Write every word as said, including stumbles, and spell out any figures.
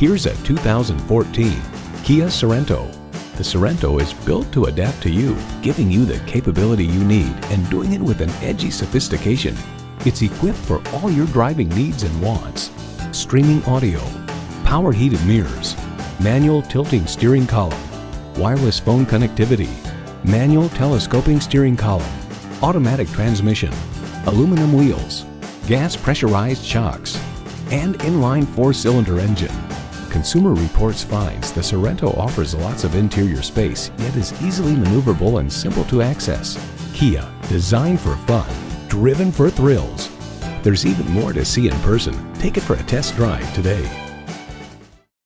Here's a two thousand fourteen Kia Sorento. The Sorento is built to adapt to you, giving you the capability you need and doing it with an edgy sophistication. It's equipped for all your driving needs and wants. Streaming audio, power heated mirrors, manual tilting steering column, wireless phone connectivity, manual telescoping steering column, automatic transmission, aluminum wheels, gas pressurized shocks, and inline four-cylinder engine. Consumer Reports finds the Sorento offers lots of interior space, yet is easily maneuverable and simple to access. Kia, designed for fun, driven for thrills. There's even more to see in person. Take it for a test drive today.